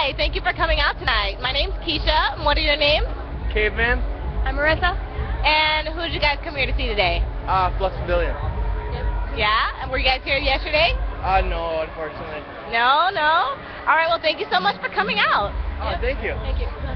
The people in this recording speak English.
Hi, thank you for coming out tonight. My name's Keisha, and what are your names? Caveman. I'm Marissa. And who did you guys come here to see today? Flexibility. Yeah? And were you guys here yesterday? No, unfortunately. No? All right, well, thank you so much for coming out. Thank you. Thank you.